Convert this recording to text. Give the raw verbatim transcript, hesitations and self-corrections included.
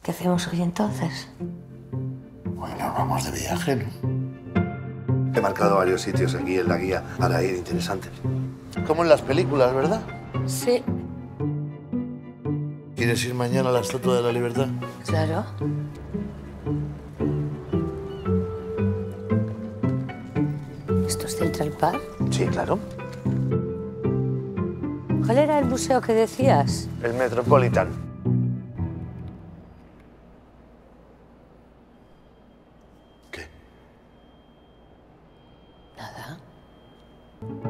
¿Qué hacemos hoy entonces? Bueno, vamos de viaje, ¿no? He marcado varios sitios aquí en la guía para ir interesantes. Como en las películas, ¿verdad? Sí, ¿Quieres ir mañana a la Estatua de la Libertad? claro. ¿Esto es Central Park? Sí, claro. ¿Cuál era el museo que decías? El Metropolitan. ¿Qué? Nada.